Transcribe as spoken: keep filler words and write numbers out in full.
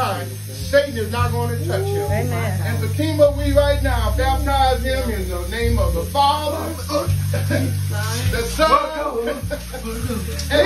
Satan is not going to touch him. Amen. And so, Kima, we right now baptize him in the name of the Father, the Son, and